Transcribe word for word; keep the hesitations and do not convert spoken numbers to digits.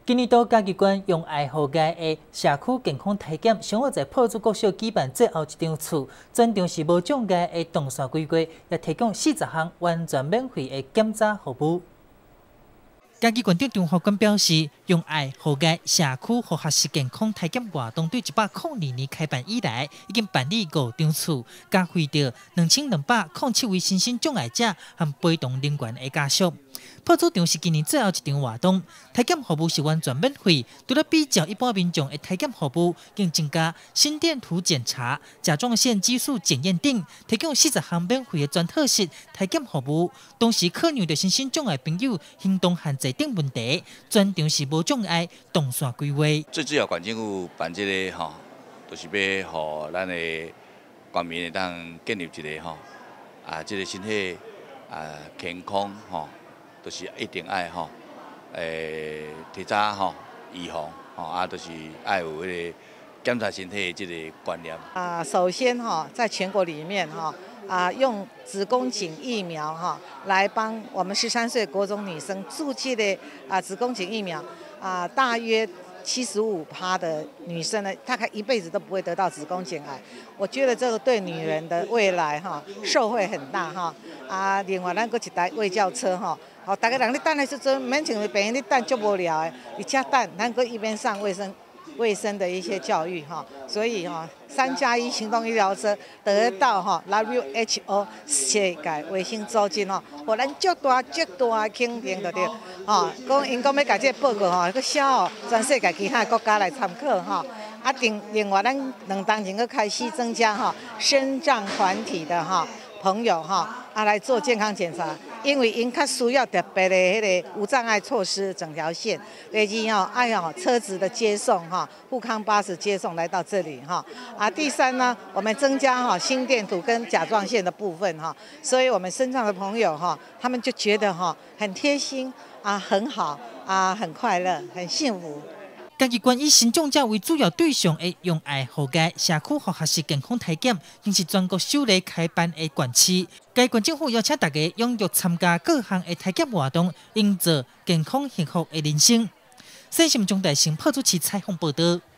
今年度嘉义县用爱护街的社区健康体检，上午在炮竹国小举办最后一场次，全场是无障碍的动线规划，也提供四十项完全免费的检查服务。嘉义县长张福官表示，用爱护街社区和学习健康体检活动，对一百零二年开办以来，已经办理五场次，加惠到两千两百零七位身心障碍者和陪同人员的家属。炮竹场是今年最后一场活动，体检服务是完全免费，除了比较一般民众的体检服务，更增加心电图检查、甲状腺激素检验等，提供四十项免费的全套式体检服务。同时考量到身心障碍朋友行动限制等问题，全场是无障碍动线规划。 最主要县政府办这个吼，就是要互咱的国民会当建立一个吼啊，这个身体啊健康吼。就是一定爱吼，诶，提早吼预防吼，啊，就是爱有迄个检查身体的这个观念。 啊，首先哈，在全国里面哈，啊，用子宫颈疫苗哈来帮我们十三岁国中女生注射的啊子宫颈疫苗啊，大约七十五趴的女生呢，大概一辈子都不会得到子宫颈癌。我觉得这个对女人的未来哈受惠很大哈。啊，另外咱搁一台卫教车哈。哦，大家人咧等的时阵，免像病人咧等足无聊的，而且等，咱搁一边上卫生、卫生的一些教育哈，所以哈，三加一行动医疗车得到哈 W H O 世界卫生组织吼，互咱足大足大肯定就对，吼，讲因讲要甲这个报告吼，去写吼全世界其他国家来参考哈。啊，另另外咱两当前搁开始增加哈身障团体的哈朋友哈啊来做健康检查。因为因较需要特别的迄个无障碍措施整条线，第二吼爱吼车子的接送哈，富康巴士接送来到这里哈。啊，第三呢，我们增加哈心电图跟甲状腺的部分哈，所以我们身上的朋友哈，他们就觉得哈很贴心啊，很好啊，很快乐，很幸福。 嘉义县以身障者为主要对象的用爱护街社区和学习健康体检，更是全国首例开办的县市。该县政府邀请大家踊跃参加各项的体检活动，营造健康幸福的人生。新新闻中台新炮主持采访报道。